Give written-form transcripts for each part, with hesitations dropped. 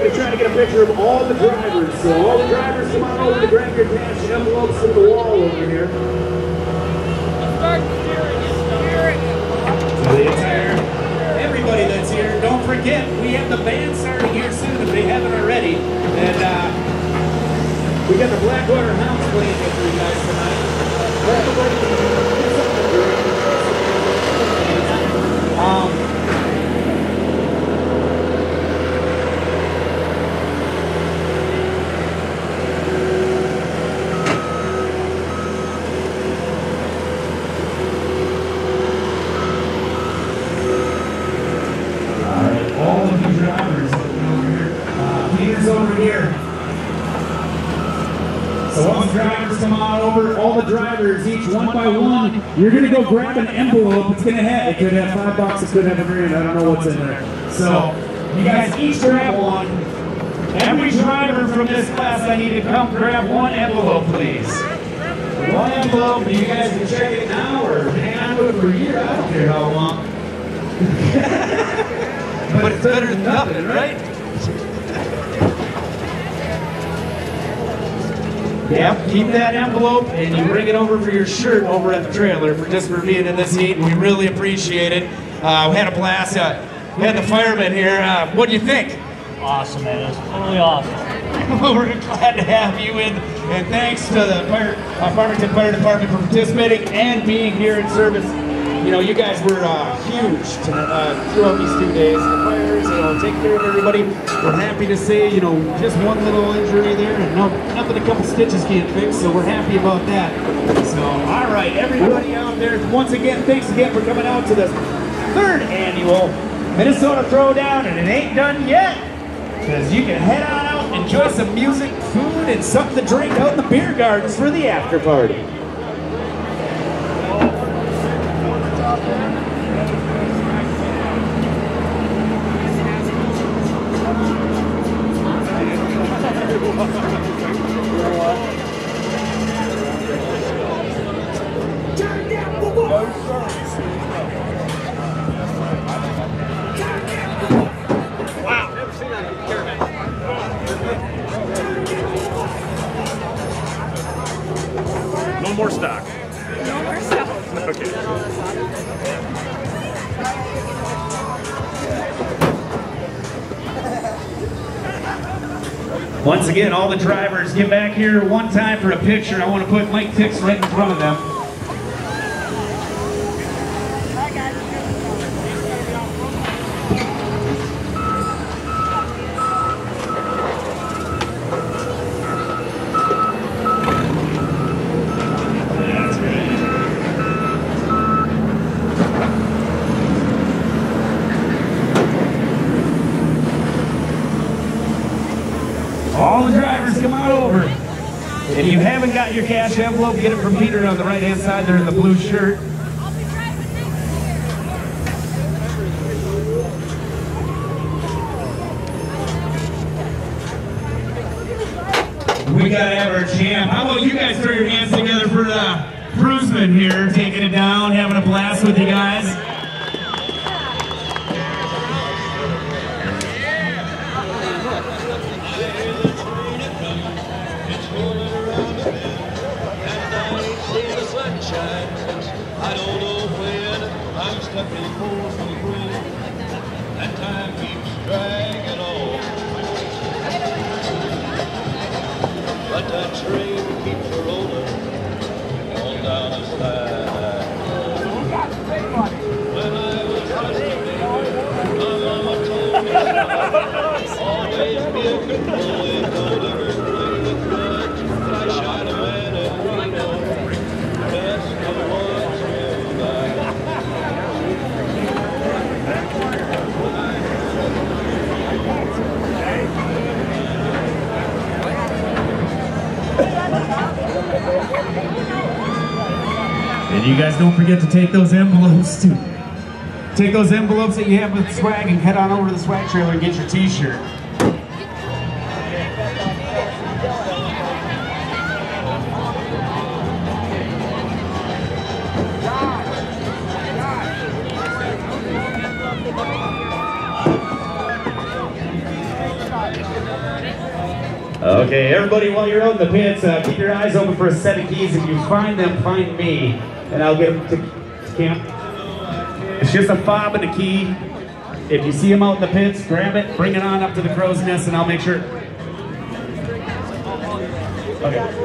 to try to get a picture of all the drivers. So all the drivers, come on over to grab your cash envelopes from the wall over here. Start steering it. So the entire, everybody that's here, don't forget, we have the band starting here soon if they haven't already. And we got the Blackwater Hounds playing for you guys tonight. so all the drivers come on over, all the drivers, each one by one, you're going to go grab an envelope. It's going to have, it could have $5, it could have $1,000, I don't know what's in there. So you guys each grab one. Every driver from this class, I need to come grab one envelope, please. One envelope, and you guys can check it now or hang on to it for a year. I don't care how long. But it's better than nothing, right? Yep, keep that envelope and you bring it over for your shirt over at the trailer just for being in this heat, and we really appreciate it. We had a blast. We had the firemen here. What do you think? Awesome, man. It was totally awesome. We're glad to have you in, and thanks to the Farmington Fire Department for participating and being here in service. You know, you guys were huge throughout these 2 days. The fires, you know, take care of everybody. We're happy to say, you know, just one little injury there, and nothing a couple stitches can't fix, so we're happy about that. So, all right, everybody out there, once again, thanks again for coming out to this 3rd annual Minnesota Throwdown, and it ain't done yet, because you can head on out, enjoy some music, food, and something to drink out in the beer gardens for the after party. No more stock. No more stuff. Okay. Once again, all the drivers, get back here one time for a picture. I want to put Mike Tix right in front of them. All the drivers come on over. If you haven't got your cash envelope, get it from Peter on the right-hand side there in the blue shirt. We gotta have our jam. How about you guys throw your hands together for Cruiseman here, taking it down, having a blast with you guys. I don't know when I'm stuck in cold spring. That time keeps dragging on. But that train keeps rolling on down the slide. When I was just a baby, my mama told me always be a good boy, don't ever play with guns. But I shot a man in Reno. And you guys don't forget to take those envelopes too. Take those envelopes that you have with swag and head on over to the swag trailer and get your t-shirt. Okay, everybody, while you're out in the pits, keep your eyes open for a set of keys. If you find them, find me, and I'll get them to camp. It's just a fob and a key. If you see them out in the pits, grab it, bring it on up to the crow's nest, and I'll make sure. Okay.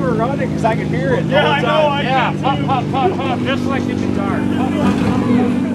Because I could hear it. Yeah, I know. Yeah, pop, pop, pop, pop, just like in the dark. Pop, pop, pop.